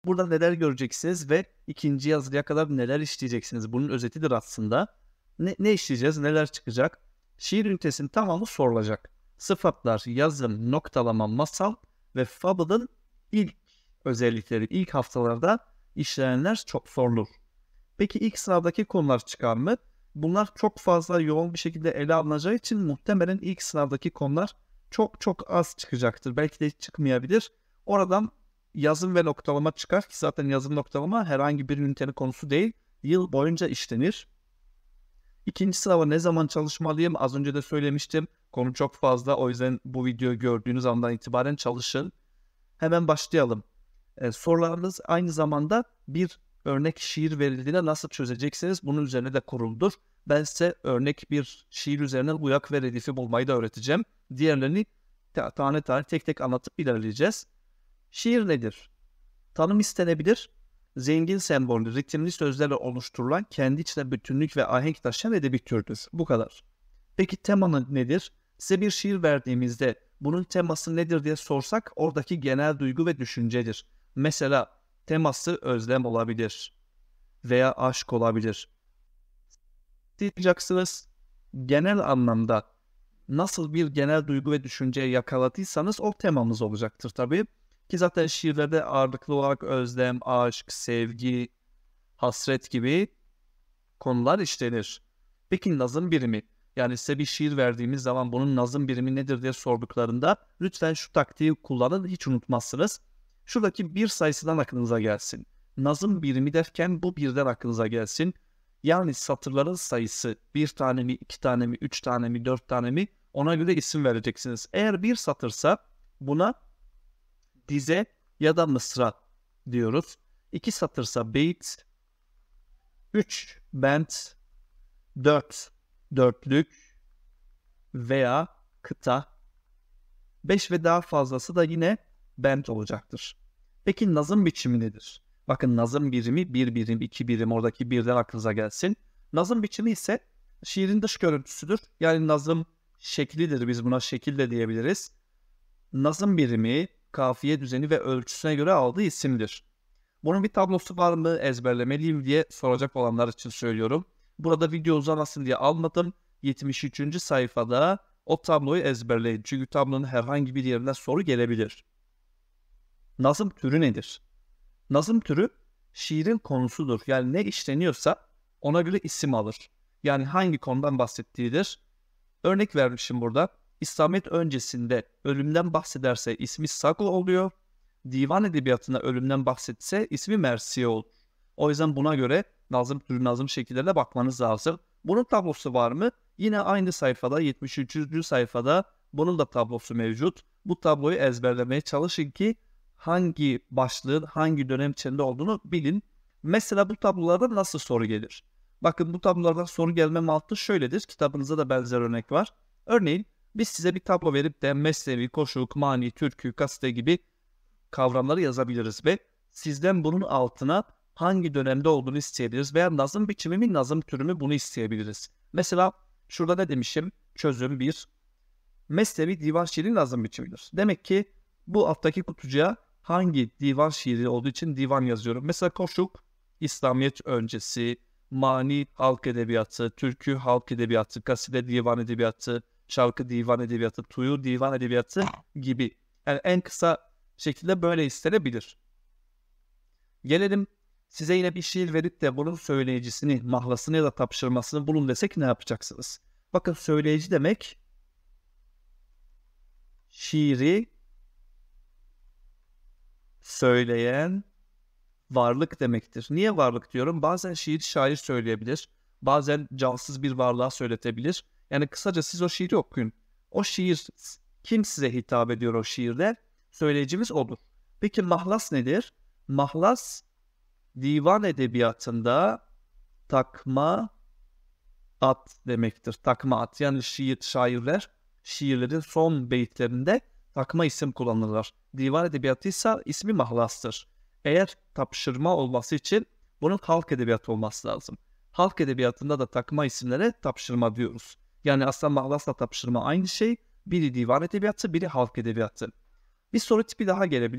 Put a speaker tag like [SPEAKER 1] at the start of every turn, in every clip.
[SPEAKER 1] Burada neler göreceksiniz ve ikinci yazılıya kadar neler işleyeceksiniz? Bunun özetidir aslında. Ne işleyeceğiz? Neler çıkacak? Şiir ünitesinin tamamı sorulacak. Sıfatlar, yazım, noktalama, masal ve fable'ın ilk özellikleri, ilk haftalarda işlenenler çok sorulur. Peki ilk sınavdaki konular çıkar mı? Bunlar çok fazla yoğun bir şekilde ele alınacağı için muhtemelen ilk sınavdaki konular çok az çıkacaktır. Belki de hiç çıkmayabilir. Oradan yazım ve noktalama çıkar ki zaten yazım noktalama herhangi bir ünitenin konusu değil. Yıl boyunca işlenir. İkinci sınava ne zaman çalışmalıyım? Az önce de söylemiştim. Konu çok fazla. O yüzden bu videoyu gördüğünüz andan itibaren çalışın. Hemen başlayalım. Sorularınız aynı zamanda bir örnek şiir verildiğinde nasıl çözeceksiniz? Bunun üzerine de kuruludur. Ben size örnek bir şiir üzerinden uyak ve redifi bulmayı da öğreteceğim. Diğerlerini tane tane tek tek anlatıp ilerleyeceğiz. Şiir nedir? Tanım istenebilir. Zengin sembollü, ritimli sözlerle oluşturulan kendi içine bütünlük ve ahenk taşıyan edebi türdür. Bu kadar. Peki tema nedir? Size bir şiir verdiğimizde bunun teması nedir diye sorsak oradaki genel duygu ve düşüncedir. Mesela teması özlem olabilir veya aşk olabilir. Diyeceksiniz genel anlamda nasıl bir genel duygu ve düşünceye yakaladıysanız o temamız olacaktır tabii. Ki zaten şiirlerde ağırlıklı olarak özlem, aşk, sevgi, hasret gibi konular işlenir. Peki nazım birimi? Yani size bir şiir verdiğimiz zaman bunun nazım birimi nedir diye sorduklarında lütfen şu taktiği kullanın, hiç unutmazsınız. Şuradaki bir sayısından aklınıza gelsin. Nazım birimi derken bu birden aklınıza gelsin. Yani satırların sayısı bir tane mi, iki tane mi, üç tane mi, dört tane mi ona göre isim vereceksiniz. Eğer bir satırsa buna dize ya da mısra diyoruz. İki satırsa beyt, 3 bent, 4 dörtlük veya kıta, 5 ve daha fazlası da yine bent olacaktır. Peki nazım biçimi nedir? Bakın nazım birimi 1 birim, 2 birim, oradaki birden aklınıza gelsin. Nazım biçimi ise şiirin dış görüntüsüdür. Yani nazım şeklidir, biz buna şekil de diyebiliriz. Nazım birimi, kafiye düzeni ve ölçüsüne göre aldığı isimdir. Bunun bir tablosu var mı, ezberlemeliyim diye soracak olanlar için söylüyorum. Burada video uzamasın diye almadım. 73. sayfada o tabloyu ezberleyin. Çünkü tablonun herhangi bir yerinden soru gelebilir. Nazım türü nedir? Nazım türü şiirin konusudur. Yani ne işleniyorsa ona göre isim alır. Yani hangi konudan bahsettiğidir. Örnek vermişim burada. İslamiyet öncesinde ölümden bahsederse ismi Saklı oluyor. Divan edebiyatına ölümden bahsetse ismi Mersiye olur. O yüzden buna göre nazım türü, nazım şekillerine bakmanız lazım. Bunun tablosu var mı? Yine aynı sayfada, 73. sayfada bunun da tablosu mevcut. Bu tabloyu ezberlemeye çalışın ki hangi başlığın hangi dönem içinde olduğunu bilin. Mesela bu tablolardan nasıl soru gelir? Bakın bu tablolardan soru gelme mantığı şöyledir. Kitabınızda da benzer örnek var. Örneğin biz size bir tablo verip de mesnevi, koşuk, mani, türkü, kaside gibi kavramları yazabiliriz ve sizden bunun altına hangi dönemde olduğunu isteyebiliriz veya nazım biçimi mi, nazım türü mü bunu isteyebiliriz. Mesela şurada ne demişim? Çözüm 1. Mesnevi divan şiiri nazım biçimidir. Demek ki bu alttaki kutucuğa hangi divan şiiri olduğu için divan yazıyorum. Mesela koşuk, İslamiyet öncesi, mani halk edebiyatı, türkü halk edebiyatı, kaside divan edebiyatı, şarkı divan edebiyatı, tuyu divan edebiyatı gibi. Yani en kısa şekilde böyle istenebilir. Gelelim size yine bir şiir verip de bunun söyleyicisini, mahlasını ya da tapşırmasını bulun desek ne yapacaksınız? Bakın söyleyici demek şiiri söyleyen varlık demektir. Niye varlık diyorum? Bazen şiir şair söyleyebilir. Bazen cansız bir varlığa söyletebilir. Yani kısaca siz o şiiri okuyun. O şiir kim size hitap ediyor o şiirde? Söyleyicimiz odur. Peki mahlas nedir? Mahlas divan edebiyatında takma at demektir. Takma at. Yani şairler şiirlerin son beyitlerinde takma isim kullanırlar. Divan edebiyatı ise ismi mahlastır. Eğer tapşırma olması için bunun halk edebiyatı olması lazım. Halk edebiyatında da takma isimlere tapşırma diyoruz. Yani aslında mahlasla tapşırma aynı şey. Biri divan edebiyatı, biri halk edebiyatı. Bir soru tipi daha gelebilir.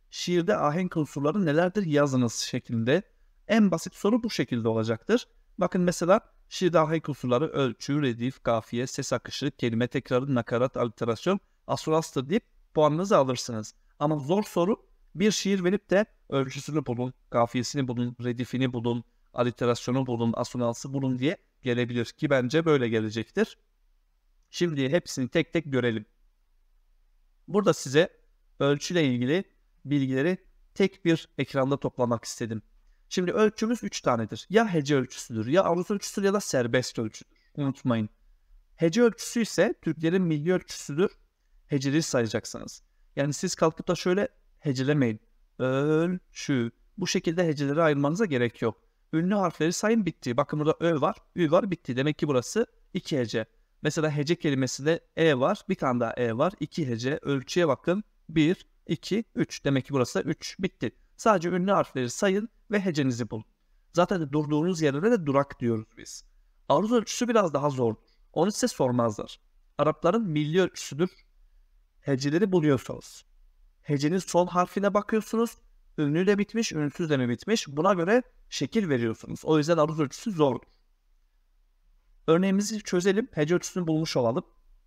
[SPEAKER 1] şiirde ahenk unsurları nelerdir yazınız şeklinde. En basit soru bu şekilde olacaktır. Bakın mesela şiirde ahenk unsurları ölçü, redif, kafiye, ses akışı, kelime tekrarı, nakarat, aliterasyon, asonanstır deyip puanınızı alırsınız. Ama zor soru, bir şiir verip de ölçüsünü bulun, kafiyesini bulun, redifini bulun, aliterasyonu bulun, asonansı bulun diye gelebilir ki bence böyle gelecektir. Şimdi hepsini tek tek görelim. Burada size ölçüyle ilgili bilgileri tek bir ekranda toplamak istedim. Şimdi ölçümüz 3 tanedir. Ya hece ölçüsüdür, ya aruz ölçüsüdür ya da serbest ölçüdür. Unutmayın. Hece ölçüsü ise Türklerin milli ölçüsüdür. Heceleri sayacaksınız. Yani siz kalkıp da şöyle hecelemeyin. Ölçü. Bu şekilde heceleri ayırmanıza gerek yok. Ünlü harfleri sayın, bitti. Bakın burada ö var, ü var, bitti. Demek ki burası 2 hece. Mesela hece kelimesinde e var, bir tane daha e var, 2 hece. Ölçüye bakın, 1, 2, 3. Demek ki burası 3, bitti. Sadece ünlü harfleri sayın ve hecenizi bulun. Zaten durduğunuz yerlere de durak diyoruz biz. Aruz ölçüsü biraz daha zordur. Onu size sormazlar. Arapların milli ölçüsüdür. Heceleri buluyorsunuz. Hecenin son harfine bakıyorsunuz. Ünlüyle bitmiş, ünsüzle mi bitmiş? Buna göre şekil veriyorsunuz. O yüzden aruz ölçüsü zordur. Örneğimizi çözelim. Hece ölçüsünü bulmuş olalım.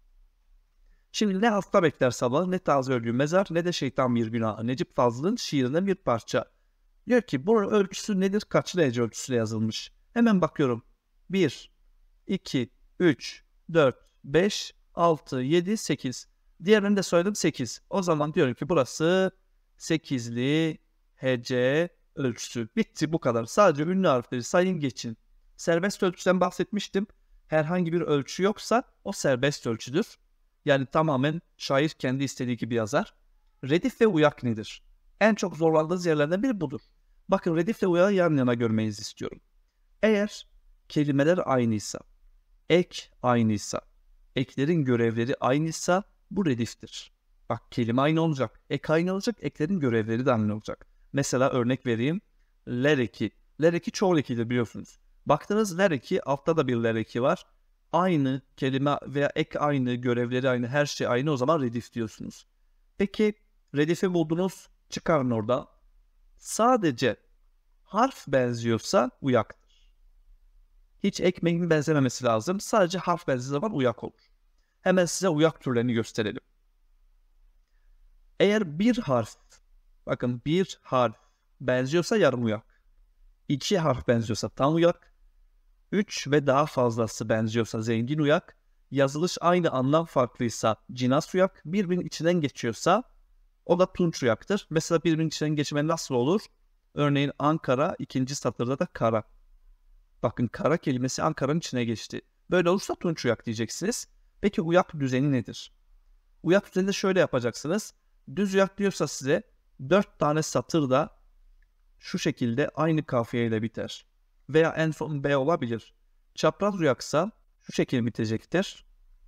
[SPEAKER 1] Şimdi ne hasta bekler sabah, ne taze ölü mezar, ne de şeytan bir günah. Necip Fazıl'ın şiirinden bir parça. Diyor ki bunun ölçüsü nedir? Kaçlı hece ölçüsüyle yazılmış? Hemen bakıyorum. 1, 2, 3, 4, 5, 6, 7, 8. Diğerini de söyledim, 8. O zaman diyorum ki burası 8'li hece ölçüsü. Bitti, bu kadar. Sadece ünlü harfleri sayın, geçin. Serbest ölçüden bahsetmiştim. Herhangi bir ölçü yoksa o serbest ölçüdür. Yani tamamen şair kendi istediği gibi yazar. Redif ve uyak nedir? En çok zorlandığınız yerlerden biri budur. Bakın, redif ve uyağı yan yana görmenizi istiyorum. Eğer kelimeler aynıysa, ek aynıysa, eklerin görevleri aynıysa bu rediftir. Bak, kelime aynı olacak, ek aynı olacak, eklerin görevleri de aynı olacak. Mesela örnek vereyim. Ler eki. Ler eki çoğul ekidir biliyorsunuz. Baktınız ler eki, altta da bir ler eki var. Aynı kelime veya ek aynı, görevleri aynı, her şey aynı, o zaman redif diyorsunuz. Peki redifi buldunuz, çıkarın orada. Sadece harf benziyorsa uyaktır. Hiç ekmeğin benzememesi lazım. Sadece harf benzediği zaman uyak olur. Hemen size uyak türlerini gösterelim. Eğer bir harf, bakın bir harf benziyorsa yarım uyak. 2 harf benziyorsa tam uyak. 3 ve daha fazlası benziyorsa zengin uyak. Yazılış aynı, anlam farklıysa cinas uyak. Birbirinin içinden geçiyorsa o da tunç uyaktır. Mesela birbirinin içinden geçme nasıl olur? Örneğin Ankara, ikinci satırda da kara. Bakın, kara kelimesi Ankara'nın içine geçti. Böyle olursa tunç uyak diyeceksiniz. Peki uyak düzeni nedir? Uyak düzeninde şöyle yapacaksınız. Düz uyak diyorsa size 4 tane satırda şu şekilde aynı kafiyeyle biter. Veya en son B olabilir. Çapraz uyaksa şu şekilde bitecektir.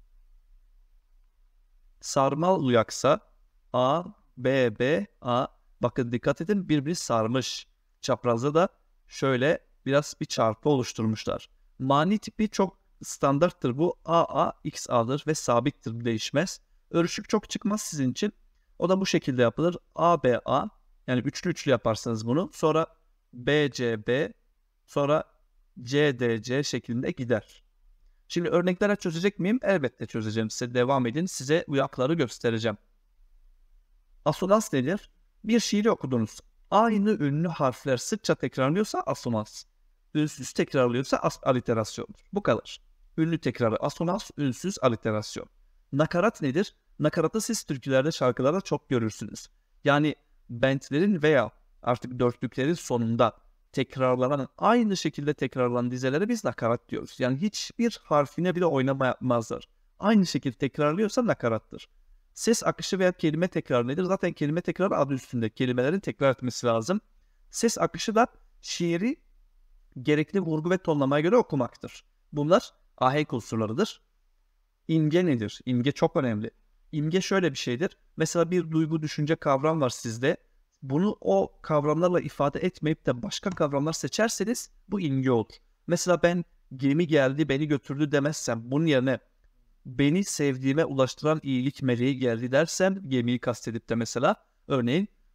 [SPEAKER 1] Sarmal uyaksa A, B, B, A. Bakın dikkat edin, birbirini sarmış. Çaprazda da şöyle biraz bir çarpı oluşturmuşlar. Mani tipi çok standarttır bu. A, A, X, A'dır ve sabittir, değişmez. Örüşük çok çıkmaz sizin için. O da bu şekilde yapılır. A, B, A. Yani üçlü yaparsanız bunu. Sonra B, C, B. Sonra C, D, C şeklinde gider. Şimdi örneklere çözecek miyim? Elbette çözeceğim. Size devam edin. Size uyakları göstereceğim. Asonans nedir? Bir şiiri okudunuz. Aynı ünlü harfler sıkça tekrarlıyorsa asonans. Ünsüz tekrarlıyorsa aliterasyon. Bu kadar. Ünlü tekrarı asonans, ünsüz aliterasyon. Nakarat nedir? Nakaratı siz türkülerde, şarkılarda çok görürsünüz. Yani bentlerin veya artık dörtlüklerin sonunda tekrarlanan, aynı şekilde tekrarlanan dizelere biz nakarat diyoruz. Yani hiçbir harfine bile oynama yapmazlar. Aynı şekilde tekrarlıyorsa nakarattır. Ses akışı veya kelime tekrarı nedir? Zaten kelime tekrarı adı üstünde. Kelimelerin tekrar etmesi lazım. Ses akışı da şiiri gerekli vurgu ve tonlamaya göre okumaktır. Bunlar ahenk unsurlarıdır. İmge nedir? İmge çok önemli. İmge şöyle bir şeydir. Mesela bir duygu, düşünce, kavram var sizde. Bunu o kavramlarla ifade etmeyip de başka kavramlar seçerseniz bu imge olur. Mesela ben gemi geldi beni götürdü demezsem, bunun yerine beni sevdiğime ulaştıran iyilik meleği geldi dersem, gemiyi kastedip de mesela örneğin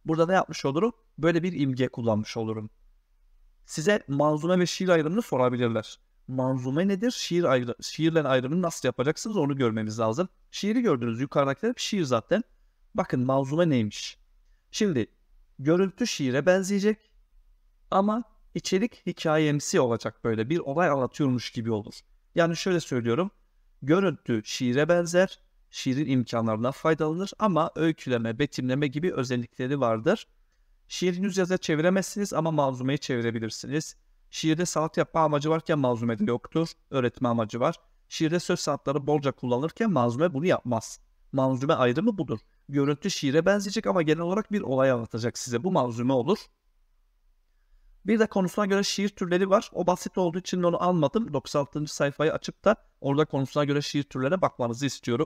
[SPEAKER 1] Burada ne yapmış olurum? Böyle bir imge kullanmış olurum. Size manzume ve şiir ayrımını sorabilirler. Manzume nedir? Şiirle ayrımını nasıl yapacaksınız onu görmeniz lazım. Şiiri gördünüz, yukarıdakiler bir şiir zaten. Bakın manzume neymiş? Şimdi görüntü şiire benzeyecek ama içerik hikayemsi olacak, böyle bir olay anlatıyormuş gibi olur. Yani şöyle söylüyorum. Görüntü şiire benzer, şiirin imkanlarından faydalanır ama öyküleme, betimleme gibi özellikleri vardır. Şiiri düz yazıya çeviremezsiniz ama manzumeyi çevirebilirsiniz. Şiirde sanat yapma amacı varken manzumede yoktur. Öğretme amacı var. Şiirde söz sanatları bolca kullanılırken manzume bunu yapmaz. Manzume ayrımı budur. Görüntü şiire benzeyecek ama genel olarak bir olay anlatacak size. Bu manzume olur. Bir de konusuna göre şiir türleri var. O basit olduğu için onu almadım. 96. sayfayı açıp da orada konusuna göre şiir türlerine bakmanızı istiyorum.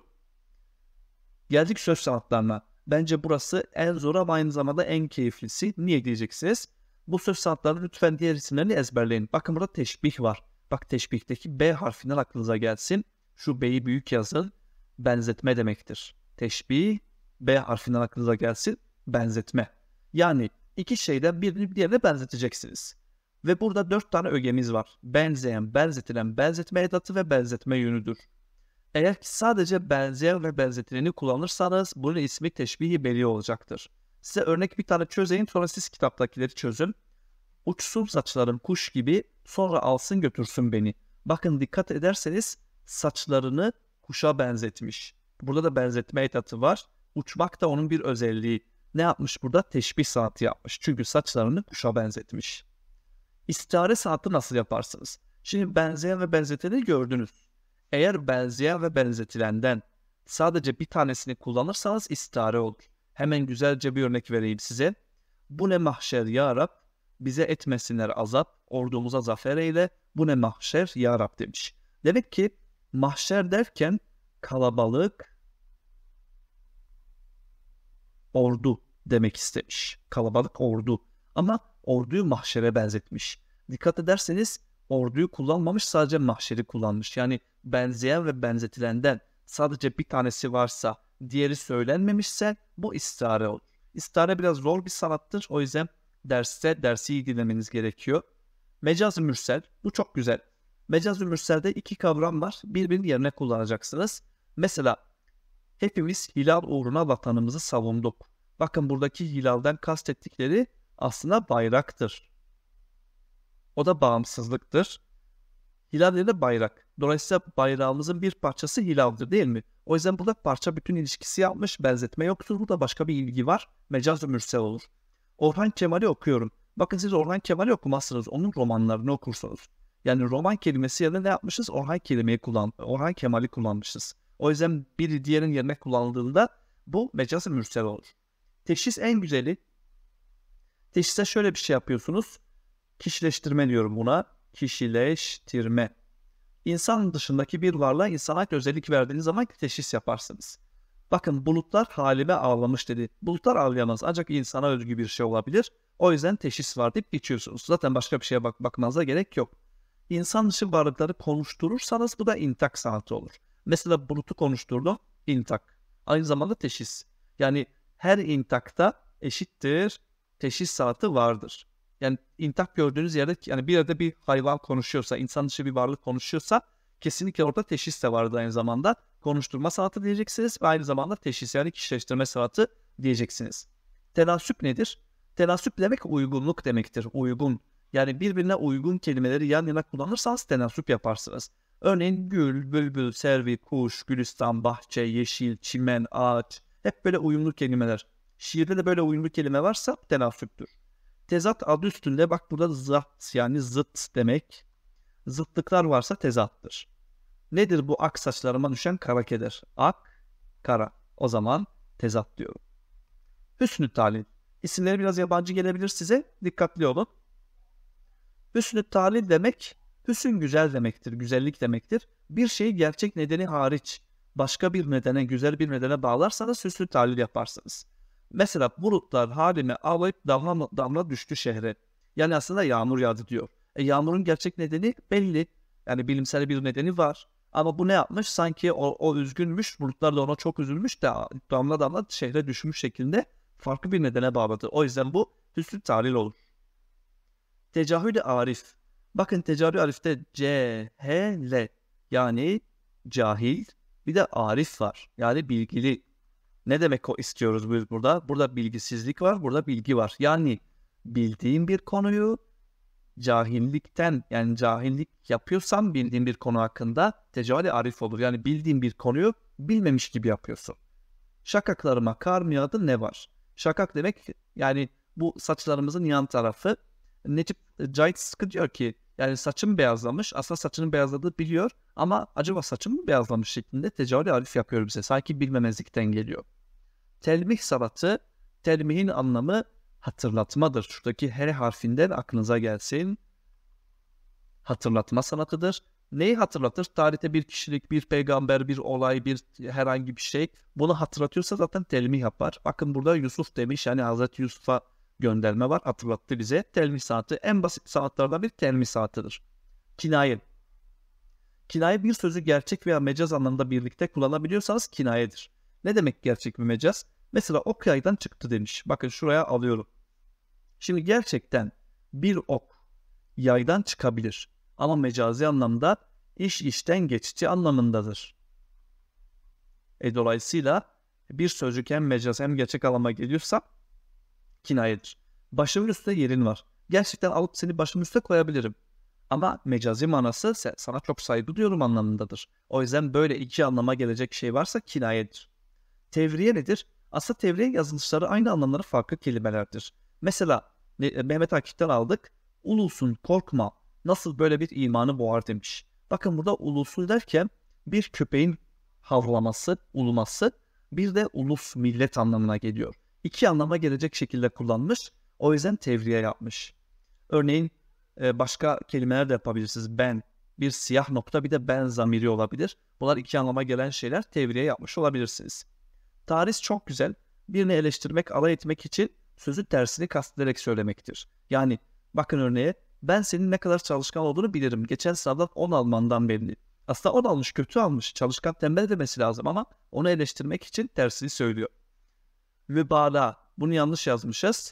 [SPEAKER 1] Geldik söz sanatlarına. Bence burası en zor ama aynı zamanda en keyiflisi. Niye diyeceksiniz? Bu söz sanatlarının lütfen diğer isimlerini ezberleyin. Bakın burada teşbih var. Bak teşbihteki B harfinden aklınıza gelsin. Şu B'yi büyük yazın. Benzetme demektir. Teşbih B harfinden aklınıza gelsin. Benzetme. Yani iki şeyden birini diğerine benzeteceksiniz. Ve burada 4 tane ögemiz var. Benzeyen, benzetilen, benzetme edatı ve benzetme yönüdür. Eğer ki sadece benzeyen ve benzetileni kullanırsanız bunun ismi teşbih-i beli olacaktır. Size örnek bir tane çözeyim, sonra siz kitaptakileri çözün. Uçsun saçların kuş gibi, sonra alsın götürsün beni. Bakın dikkat ederseniz saçlarını kuşa benzetmiş. Burada da benzetme edatı var. Uçmak da onun bir özelliği. Ne yapmış burada? Teşbih sanatı yapmış. Çünkü saçlarını kuşa benzetmiş. İstare sanatı nasıl yaparsınız? Şimdi benzeyen ve benzeteni gördünüz. Eğer benzeyen ve benzetilenden sadece bir tanesini kullanırsanız istare olur. Hemen güzelce bir örnek vereyim size. Bu ne mahşer ya Rab, bize etmesinler azap, ordumuza zafer eyle, bu ne mahşer ya Rab demiş. Demek ki mahşer derken kalabalık, ordu demek istemiş. Kalabalık ordu. Ama orduyu mahşere benzetmiş. Dikkat ederseniz orduyu kullanmamış, sadece mahşeri kullanmış. Yani benzeyen ve benzetilenden sadece bir tanesi varsa, diğeri söylenmemişse bu istare olur. İstare biraz zor bir sanattır. O yüzden dersi iyi dinlemeniz gerekiyor. Mecaz-ı mürsel. Bu çok güzel. Mecaz-ı mürselde iki kavram var. Birbirinin yerine kullanacaksınız. Mesela hepimiz hilal uğruna vatanımızı savunduk. Bakın buradaki hilalden kastettikleri aslında bayraktır. O da bağımsızlıktır. Hilal ile bayrak. Dolayısıyla bayrağımızın bir parçası hilaldir değil mi? O yüzden burada parça bütün ilişkisi yapmış. Benzetme yoktur. Burada başka bir ilgi var. Mecaz-ı mürsel olur. Orhan Kemal'i okuyorum. Bakın siz Orhan Kemal'i okumazsınız. Onun romanlarını okursunuz. Yani roman kelimesi yerine ne yapmışız? Orhan Kemal'i kullanmışız. O yüzden biri diğerinin yerine kullanıldığında bu mecaz-ı mürsel olur. Teşhis en güzeli. Teşhise şöyle bir şey yapıyorsunuz. Kişileştirme diyorum buna. Kişileştirme. İnsan dışındaki bir varlığa insana özellik verdiğiniz zaman teşhis yaparsınız. Bakın bulutlar halime ağlamış dedi. Bulutlar ağlayamaz ancak insana özgü bir şey olabilir. O yüzden teşhis var deyip geçiyorsunuz. Zaten başka bir şeye bakmanıza gerek yok. İnsan dışı varlıkları konuşturursanız bu da intak sanatı olur. Mesela bulutu konuşturdum, intak. Aynı zamanda teşhis. Yani her intakta eşittir teşhis sanatı vardır. Yani intak gördüğünüz yerde, yani bir yerde bir hayvan konuşuyorsa, insan dışı bir varlık konuşuyorsa kesinlikle orada teşhis de vardır aynı zamanda. Konuşturma sanatı diyeceksiniz ve aynı zamanda teşhis, yani kişileştirme sanatı diyeceksiniz. Tenasüp nedir? Tenasüp demek uygunluk demektir. Uygun. Yani birbirine uygun kelimeleri yan yana kullanırsanız tenasüp yaparsınız. Örneğin gül, bülbül, servi, kuş, gülistan, bahçe, yeşil, çimen, ağaç. Hep böyle uyumlu kelimeler. Şiirde de böyle uyumlu kelime varsa tenasüptür. Tezat adı üstünde, bak burada zat, yani zıt demek. Zıtlıklar varsa tezattır. Nedir bu ak saçlarıma düşen kara keder? Ak, kara. O zaman tezat diyorum. Hüsnü talil. İsimleri biraz yabancı gelebilir size. Dikkatli olun. Hüsnü talil demek, hüsn güzel demektir, güzellik demektir. Bir şeyi gerçek nedeni hariç başka bir nedene, güzel bir nedene bağlarsanız hüsnü talil yaparsınız. Mesela bulutlar halime ağlayıp damla damla düştü şehre. Yani aslında yağmur yağdı diyor. Yağmurun gerçek nedeni belli. Yani bilimsel bir nedeni var. Ama bu ne yapmış? Sanki o üzgünmüş, bulutlar da ona çok üzülmüş de damla damla şehre düşmüş şeklinde Farklı bir nedene bağlıdır. O yüzden bu hüsnü talil olur. Tecahülü arif. Bakın tecahülü arifte C-H-L yani cahil, bir de arif var. Yani bilgili. Ne demek o istiyoruz biz burada? Burada bilgisizlik var, burada bilgi var. Yani bildiğin bir konuyu cahillikten, yani cahillik yapıyorsan bildiğin bir konu hakkında tecahülü arif olur. Yani bildiğin bir konuyu bilmemiş gibi yapıyorsun. Şakaklarıma kar mı yağdı, ne var? Şakak demek yani bu saçlarımızın yan tarafı. Necip Cahit Sıtkı diyor ki yani saçım beyazlamış. Aslında saçının beyazladığı biliyor ama acaba saçım mı beyazlamış şeklinde tecahülü arif yapıyor bize. Sanki bilmemezlikten geliyor. Telmih sanatı, telmihin anlamı hatırlatmadır. Şuradaki her harfinden aklınıza gelsin. Hatırlatma sanatıdır. Neyi hatırlatır? Tarihte bir kişilik, bir peygamber, bir olay, bir herhangi bir şey. Bunu hatırlatıyorsa zaten telmih yapar. Bakın burada Yusuf demiş, yani Hazreti Yusuf'a gönderme var. Hatırlattı bize. Telmih sanatı en basit sanatlardan bir telmih sanatıdır. Kinaye. Kinaye bir sözü gerçek veya mecaz anlamda birlikte kullanabiliyorsanız kinayedir. Ne demek gerçek bir mecaz? Mesela ok yaydan çıktı demiş. Bakın şuraya alıyorum. Şimdi gerçekten bir ok yaydan çıkabilir. Ama mecazi anlamda iş işten geçti anlamındadır. Dolayısıyla bir sözcük hem mecaz hem gerçek anlama geliyorsa kinayedir. Başımın üstünde yerin var. Gerçekten alıp seni başımın üstüne koyabilirim. Ama mecazi manası sana çok saygı duyuyorum anlamındadır. O yüzden böyle iki anlama gelecek şey varsa kinayedir. Tevriye nedir? Aslında tevriye yazılışları aynı anlamları farklı kelimelerdir. Mesela Mehmet Akif'ten aldık. Ulusun korkma nasıl böyle bir imanı boğar demiş. Bakın burada ulusu derken bir köpeğin havlaması, uluması, bir de ulus millet anlamına geliyor. İki anlama gelecek şekilde kullanmış. O yüzden tevriye yapmış. Örneğin başka kelimeler de yapabilirsiniz. Ben, bir siyah nokta, bir de ben zamiri olabilir. Bunlar iki anlama gelen şeyler, tevriye yapmış olabilirsiniz. Tarih çok güzel. Birini eleştirmek, alay etmek için sözü tersini kastederek söylemektir. Yani bakın örneğe, ben senin ne kadar çalışkan olduğunu bilirim. Geçen sınavdan 10 almandan belli. Aslında 10 almış, kötü almış. Çalışkan, tembel demesi lazım ama onu eleştirmek için tersini söylüyor. Mübalağa. Bunu yanlış yazmışız.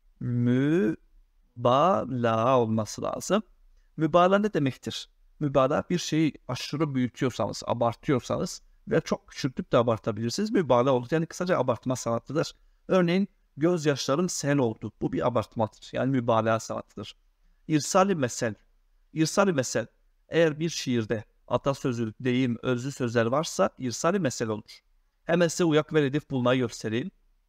[SPEAKER 1] Mübalağa olması lazım. Mübalağa ne demektir? Mübalağa bir şeyi aşırı büyütüyorsanız, abartıyorsanız ve çok küçültüp de abartabilirsiniz. Mübalağa olur. Yani kısaca abartma sanatıdır. Örneğin gözyaşlarım sel oldu. Bu bir abartmadır. Yani mübalağa sanatıdır. İrsal-i mesel. İrsal-i mesel. Eğer bir şiirde atasözü, deyim, özlü sözler varsa irsal-i mesel olur. Hemen size uyak ve redif bulmayı göstereyim.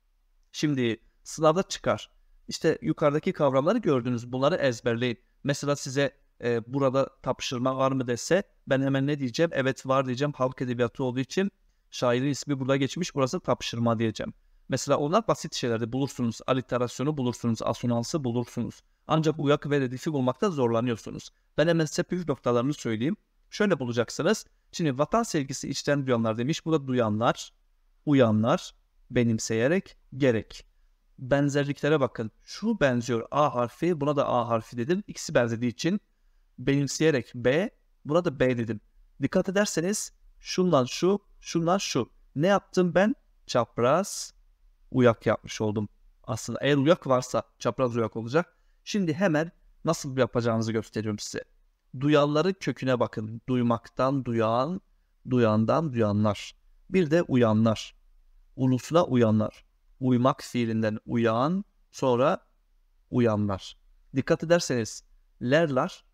[SPEAKER 1] Şimdi sınavda çıkar. İşte yukarıdaki kavramları gördünüz. Bunları ezberleyin. Mesela size burada tapışırma var mı dese ben hemen ne diyeceğim? Evet var diyeceğim. Halk edebiyatı olduğu için şairin ismi burada geçmiş. Burası tapışırma diyeceğim. Mesela onlar basit şeylerde bulursunuz. Aliterasyonu bulursunuz. Asonansı bulursunuz. Ancak uyak ve redifi bulmakta zorlanıyorsunuz. Ben hemen size püf noktalarını söyleyeyim. Şöyle bulacaksınız. Şimdi vatan sevgisi içten duyanlar demiş. Burada duyanlar, uyanlar, benimseyerek, gerek. Benzerliklere bakın. Şu benziyor A harfi, buna da A harfi dedim. İkisi benzediği için benimseyerek B, buna da B dedim. Dikkat ederseniz şundan şu, şundan şu. Ne yaptım ben? Çapraz uyak yapmış oldum. Aslında eğer uyak varsa çapraz uyak olacak. Şimdi hemen nasıl yapacağınızı gösteriyorum size. Duyanların köküne bakın. Duymaktan duyan, duyandan duyanlar. Bir de uyanlar. Ulusuna uyanlar. Uymak fiilinden uyan, sonra uyanlar. Dikkat ederseniz lerlar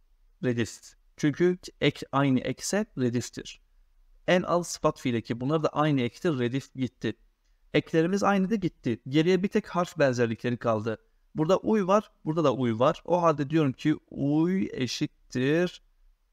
[SPEAKER 1] redif. Çünkü ek aynı ekse rediftir. En az sıfat fiili ki bunlar da aynı ektir, redif gitti. Eklerimiz aynı da gitti. Geriye bir tek harf benzerlikleri kaldı. Burada uy var, burada da uy var. O halde diyorum ki uy eşittir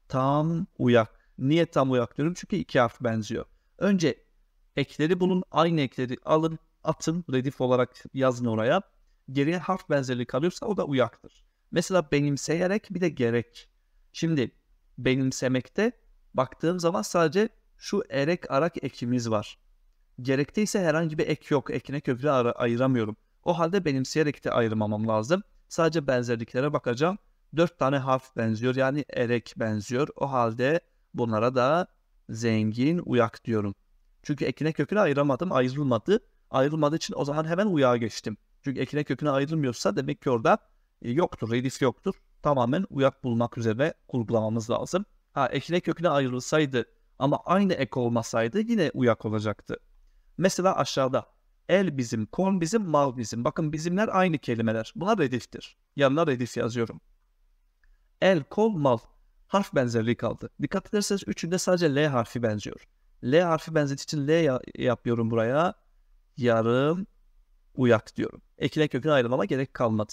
[SPEAKER 1] tam uyak. Niye tam uyak diyorum? Çünkü iki harf benziyor. Önce ekleri bunun aynı ekleri alın, atın, redif olarak yazın oraya. Geriye harf benzerliği kalıyorsa o da uyaktır. Mesela benimseyerek bir de gerek. Şimdi benimsemekte baktığım zaman sadece şu erek arak ekimiz var. Gerekte ise herhangi bir ek yok. Ekine köküne ayıramıyorum. O halde benimseyerek de ayırmamam lazım. Sadece benzerliklere bakacağım. 4 tane harf benziyor. Yani erek benziyor. O halde bunlara da zengin uyak diyorum. Çünkü ekine köküne ayıramadım. Ayrılmadı. Ayrılmadığı için o zaman hemen uyağa geçtim. Çünkü ekine köküne ayrılmıyorsa demek ki orada yoktur, redif yoktur. Tamamen uyak bulmak üzere kurgulamamız lazım. Ekine köküne ayrılsaydı ama aynı ek olmasaydı yine uyak olacaktı. Mesela aşağıda el bizim, kol bizim, mal bizim. Bakın bizimler aynı kelimeler. Bunlar rediftir. Yanına redif yazıyorum. El, kol, mal. Harf benzerliği kaldı. Dikkat ederseniz üçünde sadece L harfi benziyor. L harfi benzediği için L yapıyorum buraya. Yarım uyak diyorum. Ekine köküne ayrılmama gerek kalmadı.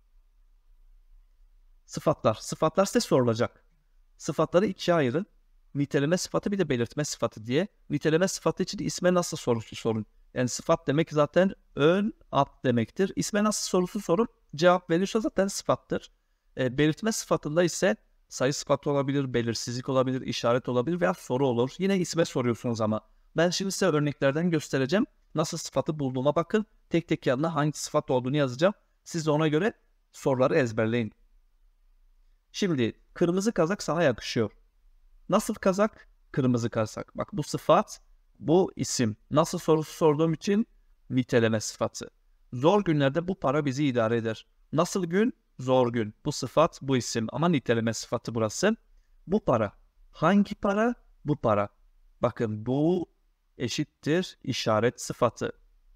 [SPEAKER 1] Sıfatlar. Sıfatlar size sorulacak. Sıfatları ikiye ayırın. Niteleme sıfatı bir de belirtme sıfatı diye. Niteleme sıfatı için isme nasıl sorusu sorun. Yani sıfat demek zaten ön ad demektir. İsme nasıl sorusu sorun. Cevap verirse zaten sıfattır. Belirtme sıfatında ise sayı sıfatı olabilir, belirsizlik olabilir, işaret olabilir veya soru olur. Yine isme soruyorsunuz ama. Ben şimdi size örneklerden göstereceğim. Nasıl sıfatı bulduğuma bakın. Tek tek yanına hangi sıfat olduğunu yazacağım. Siz de ona göre soruları ezberleyin. Şimdi kırmızı kazak sana yakışıyor. Nasıl kazak? Kırmızı kazak. Bak bu sıfat, bu isim. Nasıl sorusu sorduğum için niteleme sıfatı. Zor günlerde bu para bizi idare eder. Nasıl gün? Zor gün. Bu sıfat, bu isim ama niteleme sıfatı burası. Bu para. Hangi para? Bu para. Bakın bu eşittir işaret sıfatı.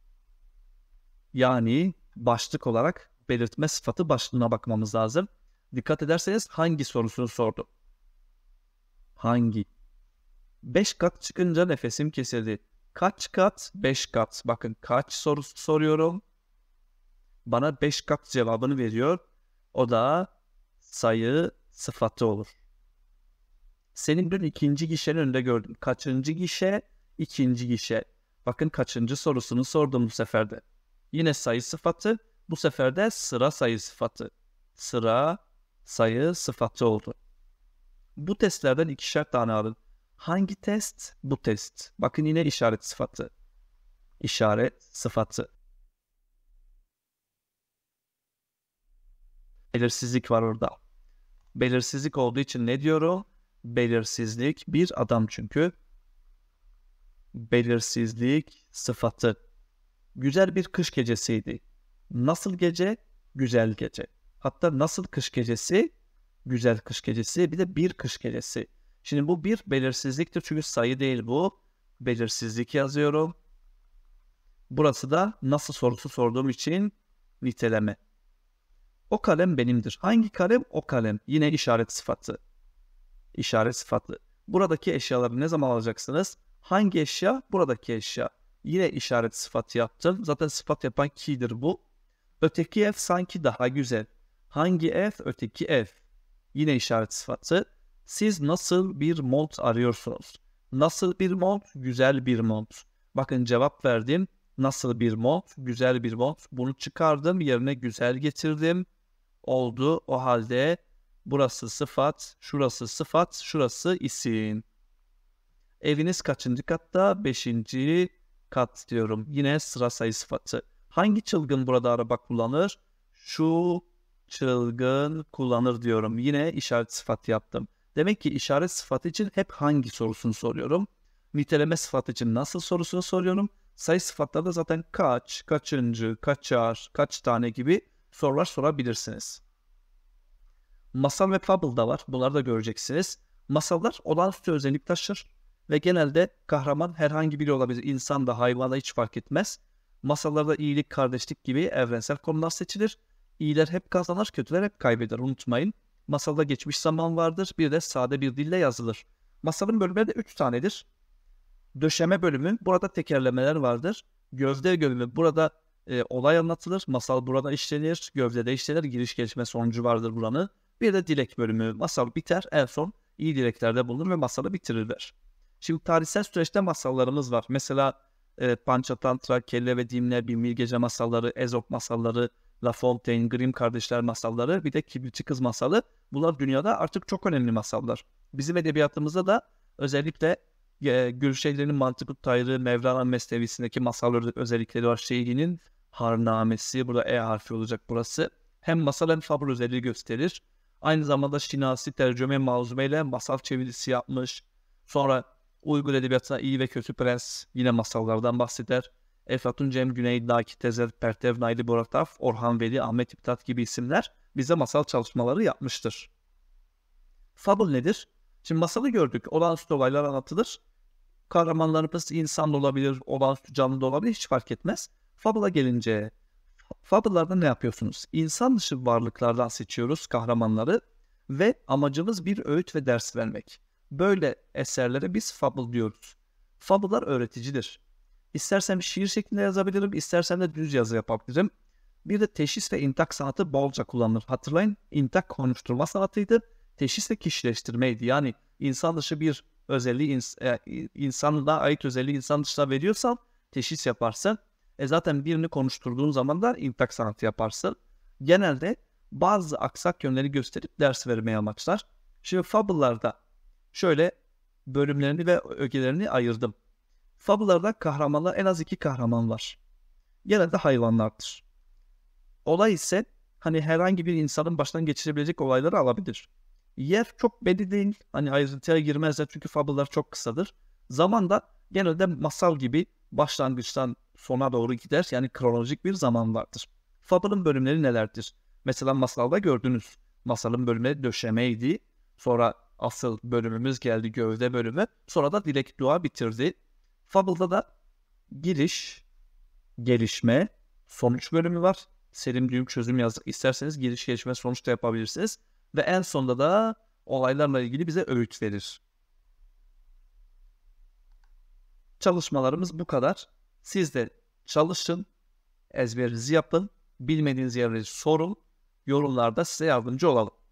[SPEAKER 1] Yani başlık olarak belirtme sıfatı başlığına bakmamız lazım. Dikkat ederseniz hangi sorusunu sordu. Hangi? 5 kat çıkınca nefesim kesildi. Kaç kat? 5 kat. Bakın kaç sorusu soruyorum. Bana 5 kat cevabını veriyor. O da sayı sıfatı olur. Senin dün ikinci gişenin önünde gördüm. Kaçıncı gişe? İkinci gişe. Bakın kaçıncı sorusunu sordum bu seferde. Yine sayı sıfatı. Bu sefer de sıra sayı sıfatı. Sıra sayı sıfatı oldu. Bu testlerden 2'şer tane alın. Hangi test? Bu test. Bakın yine işaret sıfatı. İşaret sıfatı. Belirsizlik var orada. Belirsizlik olduğu için ne diyorum? Belirsizlik bir adam çünkü. Belirsizlik sıfatı. Güzel bir kış gecesiydi. Nasıl gece? Güzel gece. Hatta nasıl kış gecesi? Güzel kış gecesi. Bir de bir kış gecesi. Şimdi bu bir belirsizliktir çünkü sayı değil bu. Belirsizlik yazıyorum. Burası da nasıl sorusu sorduğum için niteleme. O kalem benimdir. Hangi kalem? O kalem. Yine işaret sıfatı. İşaret sıfatı. Buradaki eşyaları ne zaman alacaksınız? Hangi eşya? Buradaki eşya. Yine işaret sıfatı yaptım. Zaten sıfat yapan ki'dir bu. Öteki ev sanki daha güzel. Hangi ev? Öteki ev. Yine işaret sıfatı. Siz nasıl bir mont arıyorsunuz? Nasıl bir mont? Güzel bir mont. Bakın cevap verdim. Nasıl bir mont? Güzel bir mont. Bunu çıkardım. Yerine güzel getirdim. Oldu. O halde burası sıfat, şurası sıfat, şurası isim. Eviniz kaçıncı katta? 5. kat diyorum. Yine sıra sayı sıfatı. Hangi çılgın burada araba kullanır? Şu çılgın kullanır diyorum. Yine işaret sıfatı yaptım. Demek ki işaret sıfatı için hep hangi sorusunu soruyorum. Niteleme sıfatı için nasıl sorusunu soruyorum. Sayı sıfatlarda zaten kaç, kaçıncı, kaçar, kaç tane gibi sorular sorabilirsiniz. Masal ve fable da var. Bunları da göreceksiniz. Masallar olağanüstü özellik taşır ve genelde kahraman herhangi biri olabilir. İnsan da hayvan da hiç fark etmez. Masallarda iyilik, kardeşlik gibi evrensel konular seçilir. İyiler hep kazanır, kötüler hep kaybeder. Unutmayın. Masalda geçmiş zaman vardır. Bir de sade bir dille yazılır. Masalın bölümleri de 3 tanedir. Döşeme bölümü, burada tekerlemeler vardır. Gövde bölümü, burada olay anlatılır. Masal burada işlenir. Gövdede işlenir. Giriş gelişme sonucu vardır buranın. Bir de dilek bölümü. Masal biter. En son iyi dileklerde bulunur ve masalı bitirirler. Şimdi tarihsel süreçte masallarımız var. Mesela Pançatantra, Kelle ve Dimle, Binbir Gece masalları, Ezop masalları, La Fontaine, Grimm kardeşler masalları, bir de Kibritçi Kız masalı. Bunlar dünyada artık çok önemli masallar. Bizim edebiyatımızda da özellikle Gülşehir'in Mantık-ı Tayrı, Mevlana Mesnevisindeki masal özellikleri var. Şeyh'in Harnamesi, burada E harfi olacak burası. Hem masal hem fabul özelliği gösterir. Aynı zamanda Şinasi tercüme malzume ile masal çevirisi yapmış. Sonra Uygur edebiyatına İyi ve Kötü Prens yine masallardan bahseder. Eflatun, Cem Güney, Naki Tezer, Pertev, Naili Borataf, Orhan Veli, Ahmet İptat gibi isimler bize masal çalışmaları yapmıştır. Fabul nedir? Şimdi masalı gördük. Olağanüstü olaylar anlatılır. Kahramanlarımız insan da olabilir, olağanüstü canlı da olabilir, hiç fark etmez. Fabula gelince, fabullarda ne yapıyorsunuz? İnsan dışı varlıklardan seçiyoruz kahramanları ve amacımız bir öğüt ve ders vermek. Böyle eserlere biz fabul diyoruz. Fabullar öğreticidir. İstersem şiir şeklinde yazabilirim, istersem de düz yazı yapabilirim. Bir de teşhis ve intak sanatı bolca kullanılır. Hatırlayın, intak konuşturma sanatıydı, teşhis ve kişileştirmeydi. Yani insan dışı bir özelliği, insanlığa ait özelliği insan dışına veriyorsan teşhis yaparsın. Zaten birini konuşturduğun zaman da intak sanatı yaparsın. Genelde bazı aksak yönleri gösterip ders vermeye amaçlar. Şimdi fabullarda şöyle bölümlerini ve ögelerini ayırdım. Fabullarda kahramanlar, en az 2 kahraman var. Genelde hayvanlardır. Olay ise hani herhangi bir insanın baştan geçirebilecek olayları alabilir. Yer çok belli değil. Hani ayrıntıya girmezler çünkü fabullar çok kısadır. Zaman da genelde masal gibi başlangıçtan sona doğru gider. Yani kronolojik bir zaman vardır. Fabulun bölümleri nelerdir? Mesela masalda gördünüz. Masalın bölümleri döşemeydi. Sonra asıl bölümümüz geldi, gövde bölümü. Sonra da dilek dua bitirdi. Fabulda da giriş, gelişme, sonuç bölümü var. Selim düğüm çözüm yazdık. İsterseniz giriş, gelişme, sonuç da yapabilirsiniz. Ve en sonunda da olaylarla ilgili bize öğüt verir. Çalışmalarımız bu kadar. Siz de çalışın, ezberinizi yapın, bilmediğiniz yerleri sorun, yorumlarda size yardımcı olalım.